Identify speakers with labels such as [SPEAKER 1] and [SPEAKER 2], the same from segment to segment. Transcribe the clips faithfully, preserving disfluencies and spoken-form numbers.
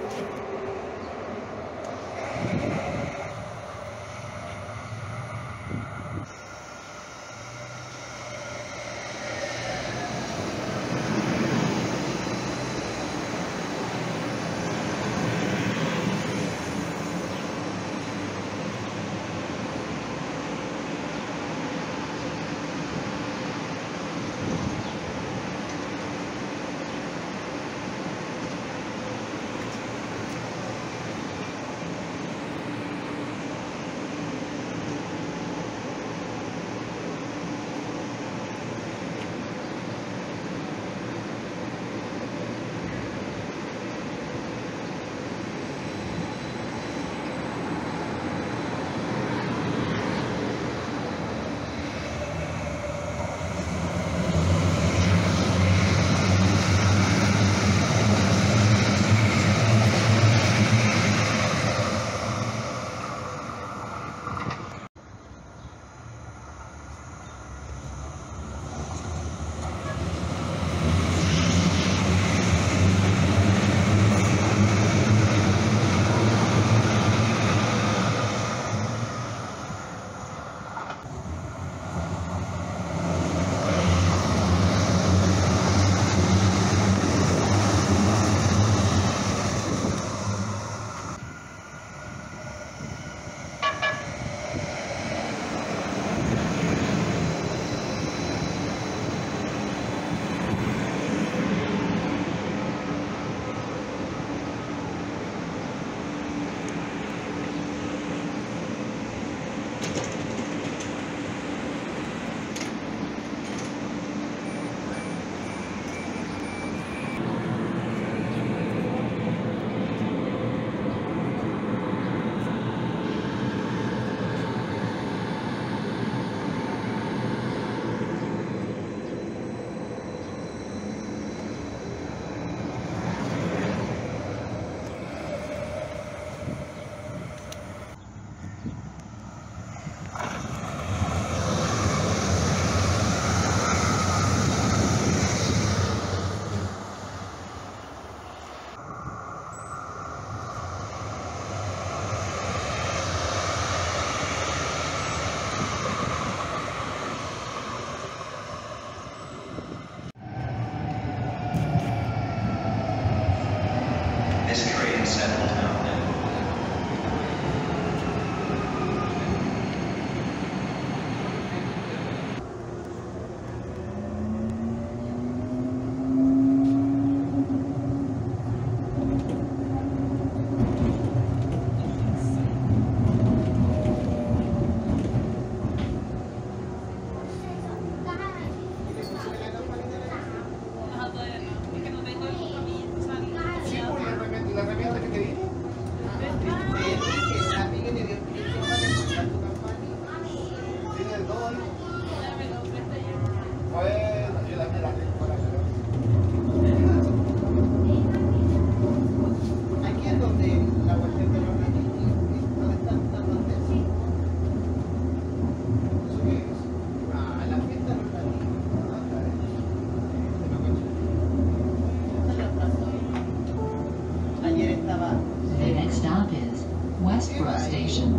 [SPEAKER 1] Westboro Station.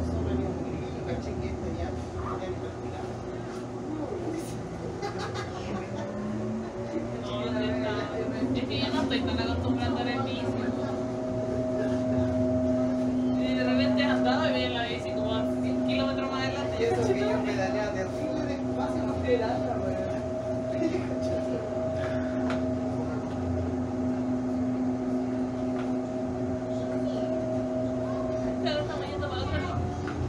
[SPEAKER 2] Es que yo no estoy tan acostumbrada a la bici. Y de repente he andado y veía la bici como a cien kilómetros más adelante.
[SPEAKER 3] Y eso que yo pedaleaba terrible despacio, no esperaba, weón.
[SPEAKER 2] Claro, estamos yendo para otro lado.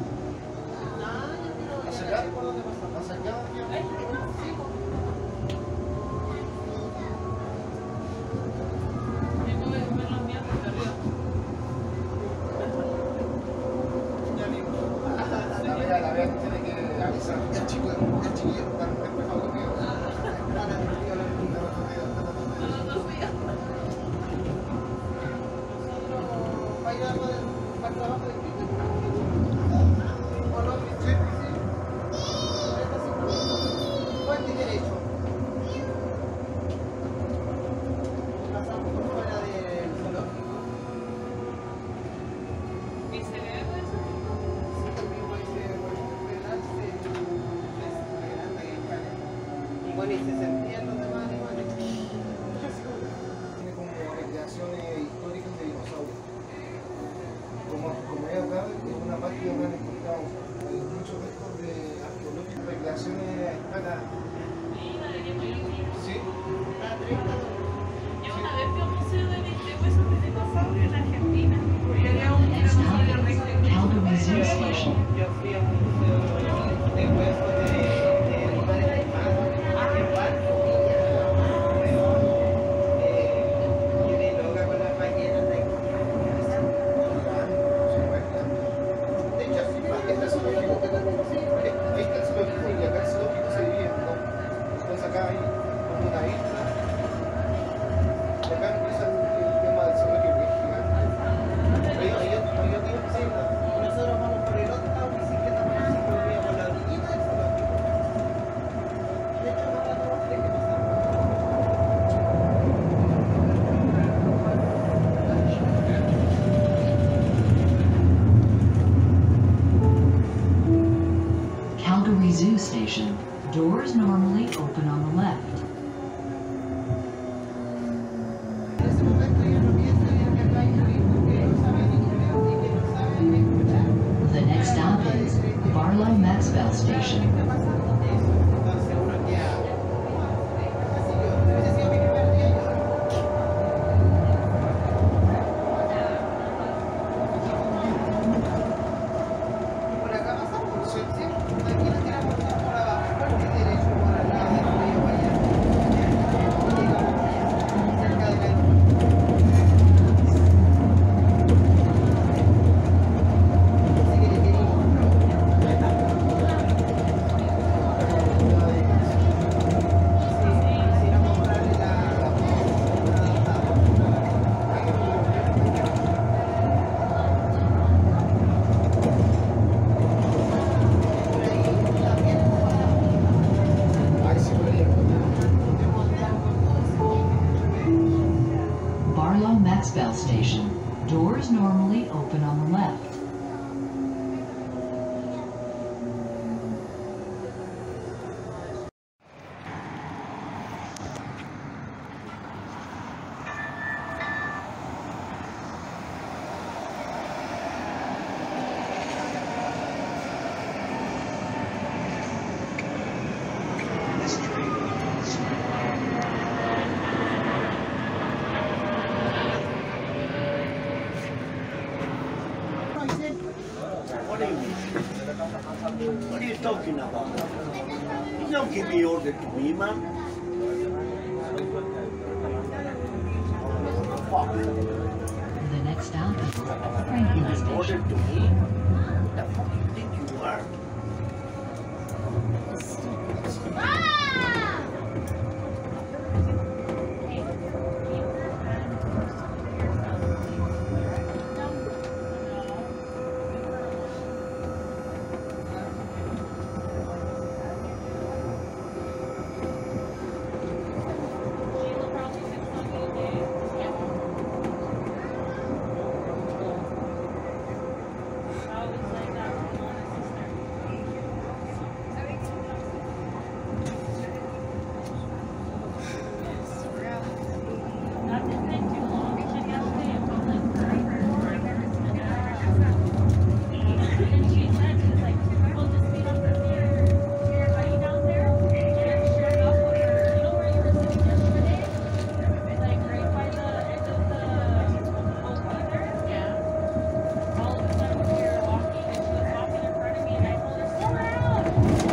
[SPEAKER 3] ¿Hacia acá? ¿Por dónde pasamos? ¿Hacia acá?
[SPEAKER 2] Ay, sí, tengo que comer los míos desde arriba.
[SPEAKER 3] Ya mismo. La vea, la vea tiene que avisar. El chico, el chiquillo está despejado conmigo. Está divertido la pregunta,
[SPEAKER 2] No, no, no fui yo.
[SPEAKER 3] ¿va a ir algo del para el trabajo de Cristo? ¿O no? Sí, sí. Buen derecho. Pasamos por fuera del zoológico.
[SPEAKER 1] bueno, y se sentían los demás animales.
[SPEAKER 3] Tiene como recreaciones históricas de dinosaurios. Como, como es acá, es una parte donde han encontrado hay muchos restos de arqueológicas, recreaciones a escala.
[SPEAKER 2] Mira, de qué maravilla.
[SPEAKER 3] Sí.
[SPEAKER 1] Está treinta dólares.
[SPEAKER 2] Yo una vez fui a un museo de de huesos de dinosaurio en Argentina. Y había un dinosaurio rex de
[SPEAKER 4] Calgary Zoo Station.
[SPEAKER 1] Yo fui a un museo de huesos de, de animales de mar, en barco, y de loca con las ballenas de
[SPEAKER 3] De hecho, así está el zoológico. Ahí está el zoológico y acá el zoológico se divide en dos. Entonces acá hay como una isla. Y acá empieza el, el tema del zoológico que es gigante. Ahí, ahí, ahí yo tengo que
[SPEAKER 1] Sí, nosotros vamos por el otro lado bicicleta para ir por la orillita del zoológico. De hecho, no la tenemos que pasar.
[SPEAKER 4] Calgary Zoo Station. Doors normally open on the left.
[SPEAKER 1] En ese momento yo no pienso en que acá hay turistas que no saben inglés y que no saben escuchar.
[SPEAKER 4] The next stop is Barlow Maxwell Station.
[SPEAKER 1] Entonces uno queda así. Yo, hubiese sido mi primer día yo. Y por acá pasamos, ¿sí? Aquí nos tiramos todos por abajo, porque derecho por al lado del río allá. Y llegamos allá, cerca de la así que le queríamos sí, quisiera mostrarle la
[SPEAKER 3] ahí sí podría.
[SPEAKER 4] Barlow Maxwell Station. Doors normally open on the left.
[SPEAKER 5] What are you What are you talking about? You don't give me order to me, man. Fuck.
[SPEAKER 4] The next stop is Franklin
[SPEAKER 5] Order
[SPEAKER 4] Station.
[SPEAKER 5] to me? What the fuck you think you are?
[SPEAKER 2] Sheila probably six hundred a day. Yeah. I was like that with my sister. That didn't take too long. She got to stay until like forever. And she said, she was like, we'll just meet up with your buddy down there. And she showed up with her, you know where you were sitting yesterday? Like right by the edge of the old there? Yeah. All of a sudden we were walking and she was walking in front of me and I told her, slow down!